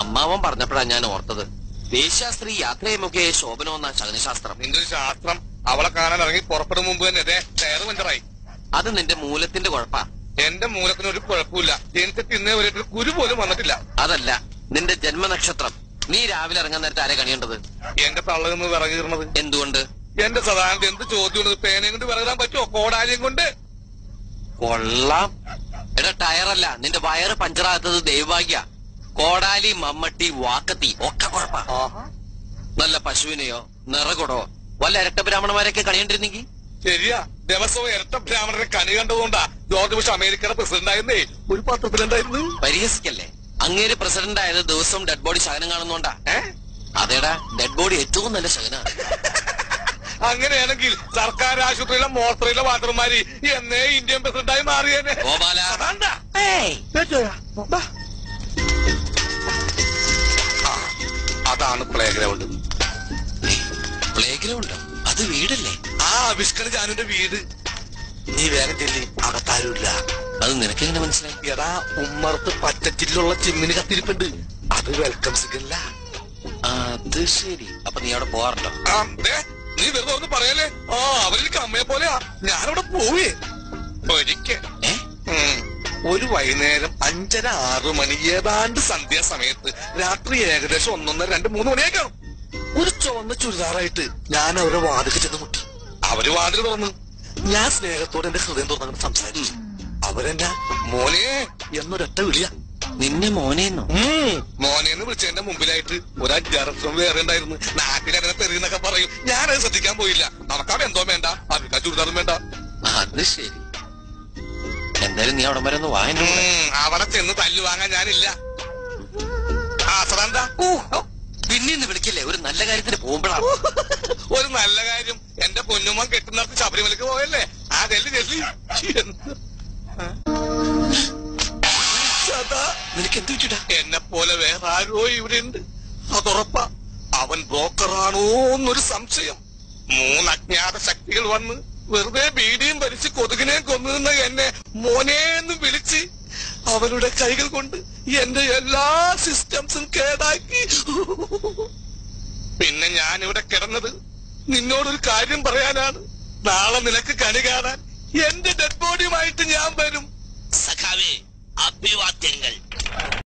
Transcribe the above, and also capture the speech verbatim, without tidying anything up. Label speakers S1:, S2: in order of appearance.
S1: അമ്മാവൻ പറഞ്ഞപ്പോഴാണ് ഞാൻ ഓർത്തത്. വേശ്യാസ്ത്രീ യാത്രയുമൊക്കെ ശോഭനമെന്ന ശകുനശാസ്ത്രം.
S2: നിന്റെ ഒരു ശാസ്ത്രം അവളെ കാണാൻ ഇറങ്ങി പുറപ്പെടും മുമ്പ് തന്നെ അതെ ടയർ പഞ്ചറായി.
S1: അത് നിന്റെ മൂലത്തിന്റെ കുഴപ്പാ.
S2: എന്റെ മൂലത്തിന് ഒരു കുഴപ്പമില്ല. ജനിച്ചിട്ട് ഇന്നേ വരെ ഒരു കുരു പോലും വന്നിട്ടില്ല.
S1: അതല്ല നിന്റെ ജന്മനക്ഷത്രം. നീ രാവിലെ ഇറങ്ങാൻ നേരത്തെ ആരെ കണിയേണ്ടത്?
S2: എന്റെ തള്ളന്ന് വിറകീർണത്.
S1: എന്തുകൊണ്ട്?
S2: എന്റെ സദാനത്ത് എന്ത് ചോദ്യം? പേനയും കൊണ്ട് വിറകിടാൻ പറ്റുമോ? കോടാലിയും കൊണ്ട്.
S1: കൊള്ളാം. എടാ ടയറല്ല, നിന്റെ വയറ് പഞ്ചറാകാത്തത് ദൈവഭാഗ്യ. കോടാലി, മമ്മട്ടി, വാക്കത്തി ഒക്കെ കുഴപ്പാ. നല്ല പശുവിനെയോ നിറകൊടോ വല്ല ഇരട്ട ബ്രാഹ്മണന്മാരെയൊക്കെ കണിയേണ്ടിരുന്നെങ്കിൽ.
S2: ശരിയാ, ദിവസവും ഇരട്ട ബ്രാഹ്മണരെ കണി കണ്ടതുകൊണ്ടാ ജോർജ് ബുഷ് അമേരിക്കയുടെ പ്രസിഡന്റ് ആയിരുന്നേ. ഒരു പത്രത്തിലുണ്ടായിരുന്നു.
S1: പരിഹസിക്കല്ലേ? അങ്ങേര് പ്രസിഡന്റ് ആയത് ദിവസവും ഡെഡ് ബോഡി ശകനം കാണുന്നോണ്ടാ. അതേടാ, ഡെഡ് ബോഡി ഏറ്റവും നല്ല ശകന.
S2: അങ്ങനെയാണെങ്കിൽ സർക്കാർ ആശുപത്രിയിലെ മോർച്ചറിയിലെ വാട്ടർമാരി എന്നേ ഇന്ത്യൻ പ്രസിഡന്റായി മാറിയേനെ. അതാണ് പ്ലേ ഗ്രൗണ്ട്.
S1: പ്ലേ ഗ്രൗണ്ടോ? അത് വീടല്ലേ?
S2: ആ ആവിഷ്കരണ ജാനുവിന്റെ വീട്. നീ വേഗം ചെല്ലി, അകത്താരുമില്ല.
S1: അത് നിനക്കെങ്ങനെ മനസ്സിലായി?
S2: എടാ, ഉമ്മർത്ത് പച്ചച്ചില്ലുള്ള ചിമ്മിന് കത്തിരിപ്പുണ്ട്. അത് വെൽക്കം സിഗ്നല.
S1: അത് ശരി. അപ്പൊ നീ അവിടെ പോവാറുണ്ടോ?
S2: നീ വെറുതെ ഒന്ന് പറയല്ലേ. ആ അവരിലേക്ക് അമ്മയെ പോലെയാ. ഞാനവിടെ പോവേ ഒരിക്കൽ. ഒരു വൈകുന്നേരം അഞ്ചര ആറു മണി ഏതാണ്ട് സന്ധ്യാസമയത്ത്, രാത്രി ഏകദേശം ഒന്നൊന്നര രണ്ട് മൂന്ന് മണിയേക്കാണ്. ഒരു ചുവന്ന ചുരിദാറായിട്ട് ഞാൻ അവരുടെ വാതിൽ ചെന്ന് മുട്ടി. അവര് വാതിൽ തുറന്നു. ഞാൻ സ്നേഹത്തോടെ എന്റെ ഹൃദയം തുറന്നങ്ങനെ സംസാരിച്ചു. അവരെന്നാ മോനെ എന്നൊരൊറ്റ വിളിയാ.
S1: നിന്നെ മോനെന്നോ?
S2: മോനെന്ന് വിളിച്ചതിന്റെ മുമ്പിലായിട്ട് ഒരു അഞ്ചാറക്ഷം വേറെ ഉണ്ടായിരുന്നു. നാട്ടിലങ്ങനെ തെറിയെന്നൊക്കെ പറയും. ഞാനത് ശ്രദ്ധിക്കാൻ പോയില്ല. നമുക്കവിടെ എന്തോ വേണ്ട, അവർക്ക് ചുരിദാറും വേണ്ട.
S1: അത് ശരി. എന്തായാലും നീ അവിടെ വരെ ഒന്ന് വാങ്ങി.
S2: അവിടെ ചെന്ന് തല്ലു വാങ്ങാൻ ഞാനില്ല. ആസറെന്താ
S1: പിന്നീന്ന് വിളിക്കല്ലേ? ഒരു നല്ല കാര്യത്തിന് പോകുമ്പോഴാണ്.
S2: ഒരു നല്ല കാര്യം. എന്റെ പൊന്നുമ്മ കെട്ടുന്നിടത്ത് ശബരിമലക്ക് പോയല്ലേ? ആ ചെല്ലി ചെല്ലി.
S1: നിനക്ക് എന്ത് വെച്ചിട്ടാ?
S2: എന്നെ പോലെ വേറെ ആരോ ഇവിടെ ഉണ്ട്. അതുറപ്പാ. അവൻ ബ്രോക്കറാണോ എന്നൊരു സംശയം. മൂന്ന് അജ്ഞാത ശക്തികൾ വന്ന് വെറുതെ ബീഡിയും വലിച്ച് കൊതുകിനെയും കൊന്നുനിന്ന എന്നെ മോനേന്ന് വിളിച്ച് അവരുടെ കൈകൾ കൊണ്ട് എന്റെ എല്ലാ സിസ്റ്റംസും കേടാക്കി. പിന്നെ ഞാൻ ഇവിടെ കിടന്നത് നിന്നോടൊരു കാര്യം പറയാനാണ്. നാളെ നിനക്ക് കണി കാണാൻ എന്റെ ഡെഡ് ബോഡിയുമായിട്ട് ഞാൻ വരും.
S1: സഖാവേ, അഭിവാദ്യങ്ങൾ.